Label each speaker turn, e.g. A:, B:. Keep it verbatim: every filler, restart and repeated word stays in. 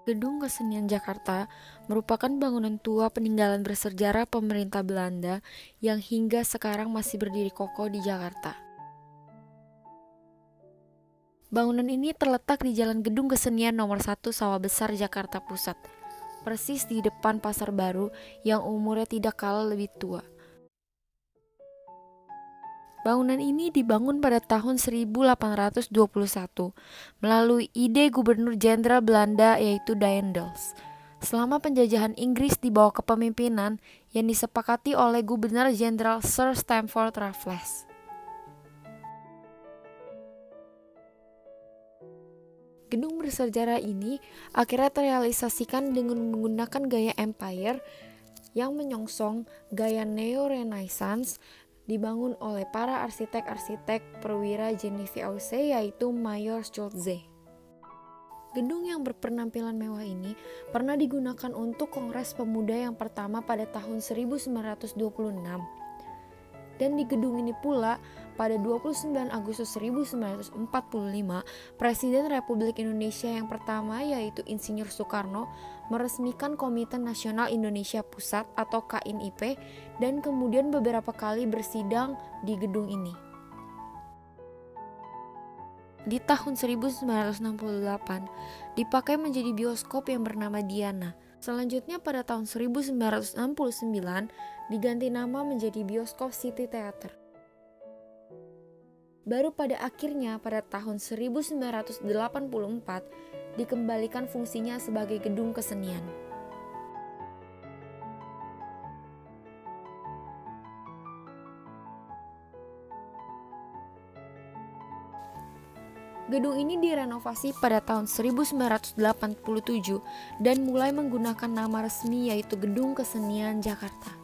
A: Gedung Kesenian Jakarta merupakan bangunan tua peninggalan bersejarah pemerintah Belanda yang hingga sekarang masih berdiri kokoh di Jakarta. Bangunan ini terletak di Jalan Gedung Kesenian nomor satu Sawah Besar, Jakarta Pusat, persis di depan Pasar Baru yang umurnya tidak kalah lebih tua. Bangunan ini dibangun pada tahun seribu delapan ratus dua puluh satu melalui ide Gubernur Jenderal Belanda yaitu Daendels. Selama penjajahan Inggris di bawah kepemimpinan yang disepakati oleh Gubernur Jenderal Sir Stamford Raffles. Gedung bersejarah ini akhirnya terrealisasikan dengan menggunakan gaya Empire yang menyongsong gaya Neo-Renaissance, dibangun oleh para arsitek-arsitek perwira Genevieve Aussie yaitu Mayor Schultze. Gedung yang berpenampilan mewah ini pernah digunakan untuk Kongres Pemuda yang pertama pada tahun seribu sembilan ratus dua puluh enam. Dan di gedung ini pula pada dua puluh sembilan Agustus seribu sembilan ratus empat puluh lima, Presiden Republik Indonesia yang pertama yaitu Insinyur Soekarno meresmikan Komite Nasional Indonesia Pusat atau K N I P dan kemudian beberapa kali bersidang di gedung ini. Di tahun seribu sembilan ratus enam puluh delapan dipakai menjadi bioskop yang bernama Diana. Selanjutnya pada tahun seribu sembilan ratus enam puluh sembilan diganti nama menjadi Bioskop City Theater. Baru pada akhirnya pada tahun seribu sembilan ratus delapan puluh empat dikembalikan fungsinya sebagai gedung kesenian. Gedung ini direnovasi pada tahun seribu sembilan ratus delapan puluh tujuh dan mulai menggunakan nama resmi yaitu Gedung Kesenian Jakarta.